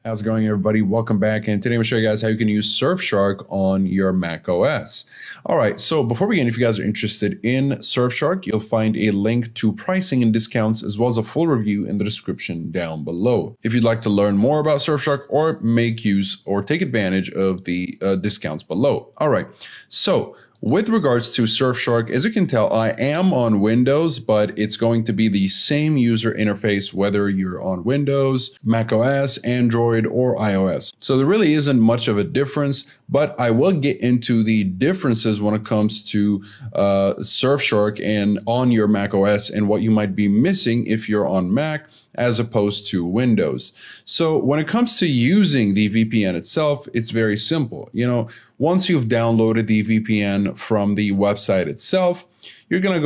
How's it going, everybody? Welcome back, and today I'm going to show you guys how you can use Surfshark on your Mac OS. All right, so before we begin, if you guys are interested in Surfshark, you'll find a link to pricing and discounts as well as a full review in the description down below. If you'd like to learn more about Surfshark or make use or take advantage of the discounts below. All right, so with regards to Surfshark, as you can tell, I am on Windows, but it's going to be the same user interface whether you're on Windows, Mac OS, Android, or iOS. So there really isn't much of a difference, but I will get into the differences when it comes to Surfshark and on your Mac OS and what you might be missing if you're on Mac as opposed to Windows. So when it comes to using the VPN itself, it's very simple. You know, once you've downloaded the VPN from the website itself, you're going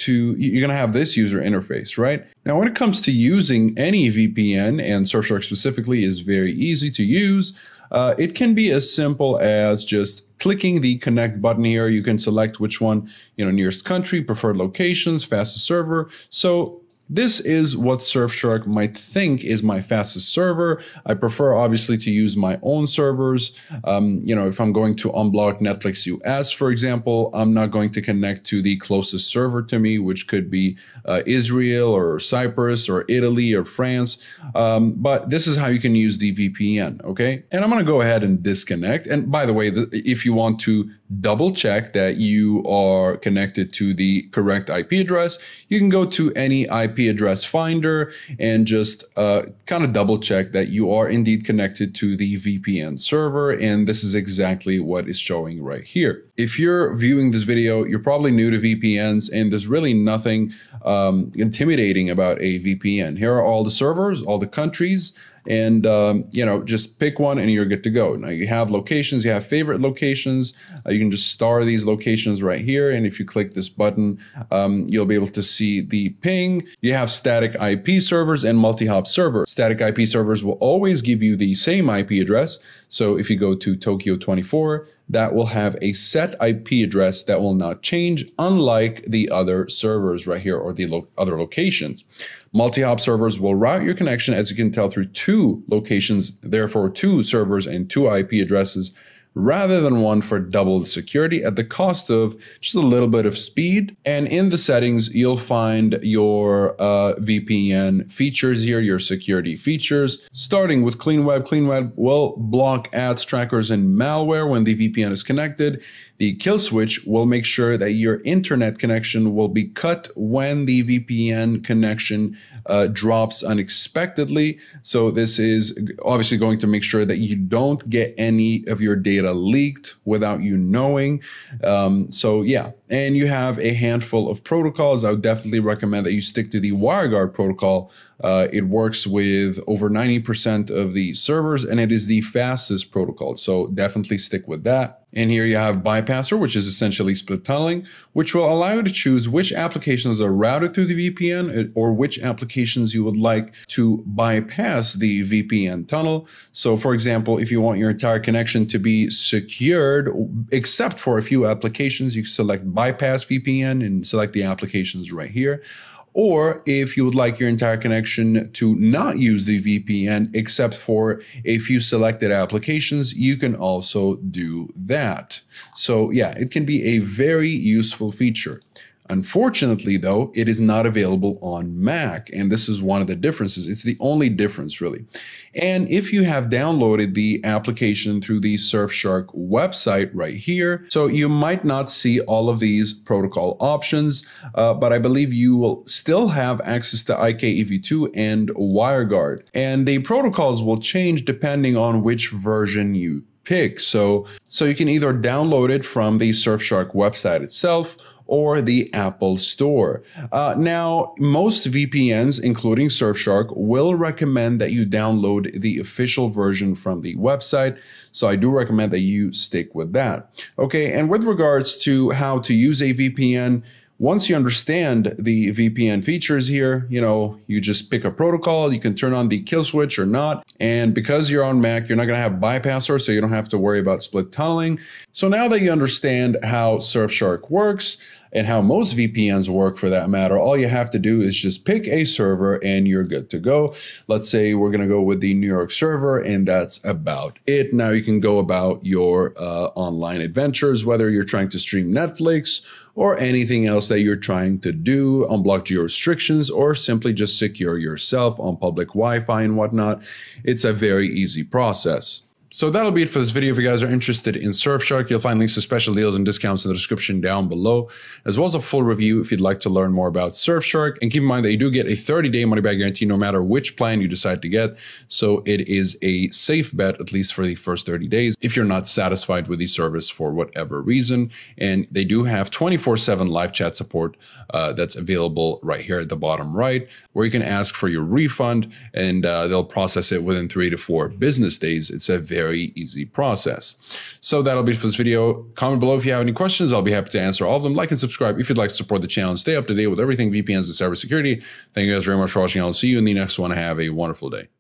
to have this user interface, right? Now, when it comes to using any VPN, and Surfshark specifically is very easy to use, it can be as simple as just clicking the connect button here. You can select which one, nearest country, preferred locations, fastest server. So this is what Surfshark might think is my fastest server. I prefer obviously to use my own servers. If I'm going to unblock Netflix US, for example, I'm not going to connect to the closest server to me, which could be Israel or Cyprus or Italy or France. But this is how you can use the VPN, okay? And I'm gonna go ahead and disconnect. And by the way, if you want to double check that you are connected to the correct IP address, you can go to any IP address finder and just kind of double check that you are indeed connected to the VPN server. And this is exactly what is showing right here. If you're viewing this video, you're probably new to VPNs, and there's really nothing intimidating about a VPN. Here are all the servers, all the countries, and just pick one and you're good to go. Now you have locations, you have favorite locations. You can just star these locations right here, and if you click this button, you'll be able to see the ping. You have static IP servers and multi-hop servers. Static IP servers will always give you the same IP address. So if you go to Tokyo 24, that will have a set IP address that will not change, unlike the other servers right here or the other locations. Multi-hop servers will route your connection, as you can tell, through two locations, therefore two servers and two IP addresses, rather than one for double the security at the cost of just a little bit of speed. And in the settings, you'll find your VPN features here, your security features, starting with Clean Web. Clean Web will block ads, trackers, and malware when the VPN is connected. The kill switch will make sure that your internet connection will be cut when the VPN connection drops unexpectedly. So this is obviously going to make sure that you don't get any of your data leaked without you knowing. So yeah, and you have a handful of protocols. I would definitely recommend that you stick to the WireGuard protocol. It works with over 90% of the servers, and it is the fastest protocol. So definitely stick with that. And here you have bypasser, which is essentially split tunneling, which will allow you to choose which applications are routed through the VPN or which applications you would like to bypass the VPN tunnel. So for example, if you want your entire connection to be secured, except for a few applications, you select bypass VPN and select the applications right here. Or if you would like your entire connection to not use the VPN except for a few selected applications, you can also do that. So yeah, it can be a very useful feature. Unfortunately, though, it is not available on Mac, and this is one of the differences. It's the only difference, really. And if you have downloaded the application through the Surfshark website right here, so you might not see all of these protocol options, but I believe you will still have access to IKEV2 and WireGuard. And the protocols will change depending on which version you pick. So you can either download it from the Surfshark website itself or the Apple Store. Now, most VPNs, including Surfshark, will recommend that you download the official version from the website. So I do recommend that you stick with that. Okay, and with regards to how to use a VPN, once you understand the VPN features here, you just pick a protocol, you can turn on the kill switch or not. And because you're on Mac, you're not gonna have bypasser, so you don't have to worry about split tunneling. So now that you understand how Surfshark works, And how most VPNs work for that matter, all you have to do is just pick a server and you're good to go. Let's say we're going to go with the New York server, and that's about it. Now you can go about your online adventures, whether you're trying to stream Netflix or anything else that you're trying to do, unblock geo restrictions, or simply just secure yourself on public Wi-Fi and whatnot. It's a very easy process. So that'll be it for this video. If you guys are interested in Surfshark, you'll find links to special deals and discounts in the description down below, as well as a full review if you'd like to learn more about Surfshark. And keep in mind that you do get a 30-day money-back guarantee no matter which plan you decide to get. So it is a safe bet, at least for the first 30 days, if you're not satisfied with the service for whatever reason. And they do have 24/7 live chat support that's available right here at the bottom right, where you can ask for your refund, and they'll process it within 3 to 4 business days. It's a very easy process. So that'll be it for this video. Comment below if you have any questions. I'll be happy to answer all of them. Like and subscribe if you'd like to support the channel and stay up to date with everything VPNs and cybersecurity. Thank you guys very much for watching. I'll see you in the next one. Have a wonderful day.